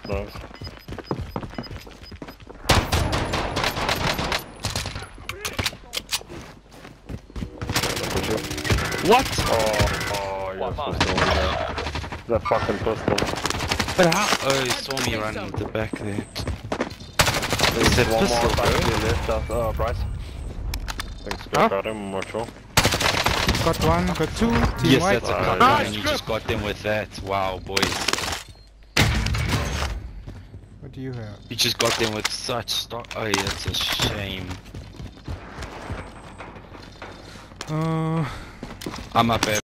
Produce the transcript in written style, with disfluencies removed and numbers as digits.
Nice. What? Oh, you're supposed to win that. That fucking pistol. But how? Oh, he saw me running with the back there. There's that one pistol, more back bro? to your left, Bryce. I think Scott got him, I'm not sure. Got one, got two. Team Yes, white. that's a good one, and you just got them with that. Wow, boys. What do you have? You just got them with such stock. Oh, yeah, that's a shame. I'm up,